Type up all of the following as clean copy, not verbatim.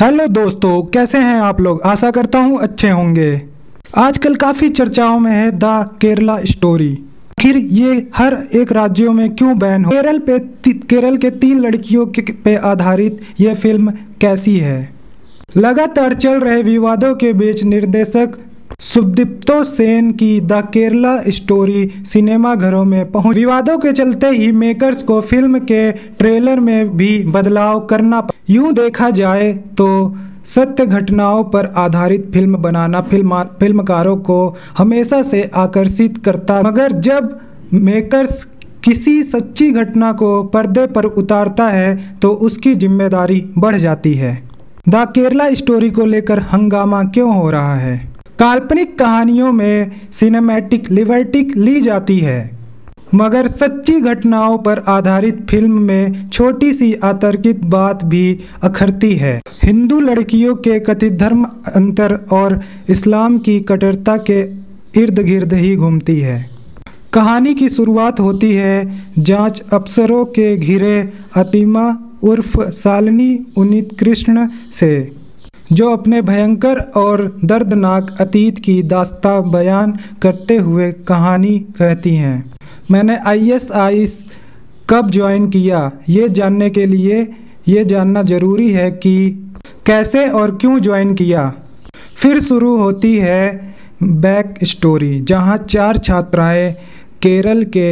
Hello दोस्तों, कैसे हैं आप लोग। आशा करता हूँ अच्छे होंगे। आजकल काफ़ी चर्चाओं में है द केरला स्टोरी। आखिर ये हर एक राज्यों में क्यों बैन हो। केरल के 3 लड़कियों पे आधारित ये फिल्म कैसी है। लगातार चल रहे विवादों के बीच निर्देशक सुदीप्तो सेन की द केरला स्टोरी सिनेमाघरों में पहुंच। विवादों के चलते ही मेकर्स को फिल्म के ट्रेलर में भी बदलाव करना पड़ा। यूं देखा जाए तो सत्य घटनाओं पर आधारित फिल्म बनाना फिल्मकारों को हमेशा से आकर्षित करता, मगर जब मेकर्स किसी सच्ची घटना को पर्दे पर उतारता है तो उसकी जिम्मेदारी बढ़ जाती है। द केरला स्टोरी को लेकर हंगामा क्यों हो रहा है। काल्पनिक कहानियों में सिनेमैटिक लिबर्टी ली जाती है, मगर सच्ची घटनाओं पर आधारित फिल्म में छोटी सी अतर्कित बात भी अखरती है। हिंदू लड़कियों के कथित धर्म अंतर और इस्लाम की कट्टरता के इर्द गिर्द ही घूमती है। कहानी की शुरुआत होती है जांच अफसरों के घिरे अतिमा उर्फ शालिनी उन्नीकृष्ण से, जो अपने भयंकर और दर्दनाक अतीत की दास्तां बयान करते हुए कहानी कहती हैं। मैंने ISIS कब ज्वाइन किया, ये जानने के लिए ये जानना ज़रूरी है कि कैसे और क्यों ज्वाइन किया। फिर शुरू होती है बैक स्टोरी, जहाँ 4 छात्राएं केरल के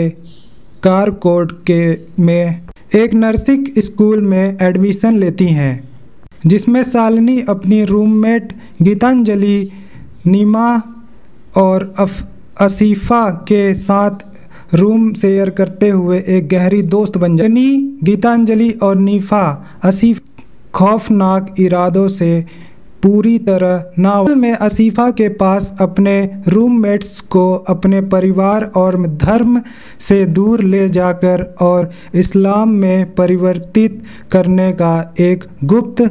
काराकोड में एक नर्सिंग स्कूल में एडमिशन लेती हैं, जिसमें शालिनी अपनी रूममेट गीतांजलि, नीमा और आसिफा के साथ रूम शेयर करते हुए एक गहरी दोस्त बन जाती है। गीतांजलि और नीफा आसिफ खौफनाक इरादों से पूरी तरह नावल में आसिफा के पास अपने रूममेट्स को अपने परिवार और धर्म से दूर ले जाकर और इस्लाम में परिवर्तित करने का एक गुप्त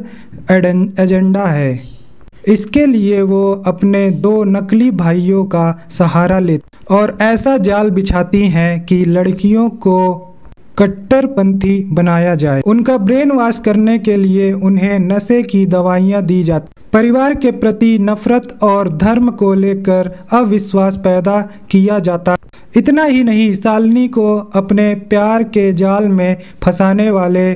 एजेंडा है। इसके लिए वो अपने 2 नकली भाइयों का सहारा लेती और ऐसा जाल बिछाती हैं कि लड़कियों को कट्टरपंथी बनाया जाए। उनका ब्रेन वॉश करने के लिए उन्हें नशे की दवाइयाँ दी जाती। परिवार के प्रति नफरत और धर्म को लेकर अविश्वास पैदा किया जाता। इतना ही नहीं, शालिनी को अपने प्यार के जाल में फंसाने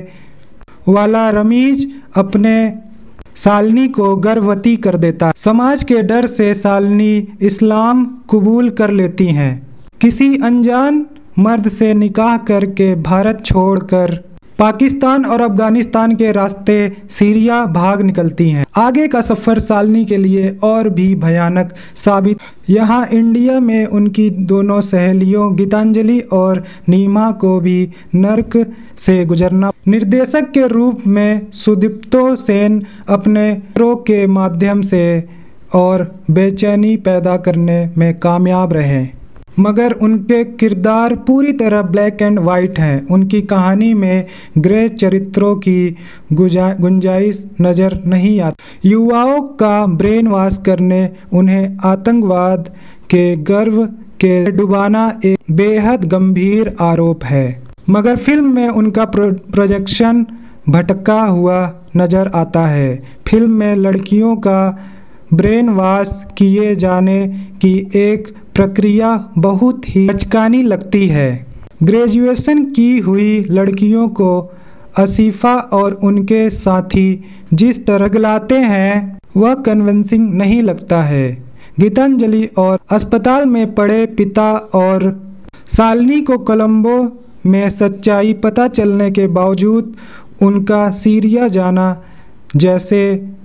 वाला रमीज अपने शालिनी को गर्भवती कर देता। समाज के डर से शालिनी इस्लाम कबूल कर लेती हैं। किसी अनजान मर्द से निकाह करके भारत छोड़कर पाकिस्तान और अफगानिस्तान के रास्ते सीरिया भाग निकलती हैं। आगे का सफ़र शालिनी के लिए और भी भयानक साबित। यहाँ इंडिया में उनकी दोनों सहेलियों गीतांजलि और नीमा को भी नर्क से गुजरना। निर्देशक के रूप में सुदीप्तो सेन अपने प्रो के माध्यम से और बेचैनी पैदा करने में कामयाब रहे, मगर उनके किरदार पूरी तरह ब्लैक एंड वाइट हैं। उनकी कहानी में ग्रे चरित्रों की गुंजाइश नज़र नहीं आती। युवाओं का ब्रेन वॉश करने, उन्हें आतंकवाद के गर्व के डुबाना एक बेहद गंभीर आरोप है, मगर फिल्म में उनका प्रोजेक्शन भटका हुआ नज़र आता है। फिल्म में लड़कियों का ब्रेन वॉश किए जाने की एक प्रक्रिया बहुत ही बचकानी लगती है। ग्रेजुएशन की हुई लड़कियों को आसिफा और उनके साथी जिस तरह गलाते हैं वह कन्विंसिंग नहीं लगता है। गीतांजलि और अस्पताल में पड़े पिता और शालिनी को कोलंबो में सच्चाई पता चलने के बावजूद उनका सीरिया जाना जैसे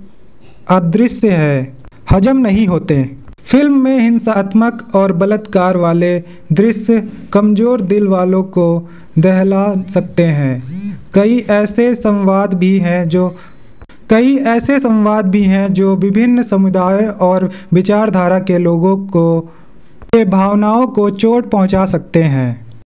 अदृश्य है हजम नहीं होते। फिल्म में हिंसात्मक और बलात्कार वाले दृश्य कमज़ोर दिल वालों को दहला सकते हैं। कई ऐसे संवाद भी हैं जो विभिन्न समुदायों और विचारधारा के लोगों के भावनाओं को चोट पहुंचा सकते हैं।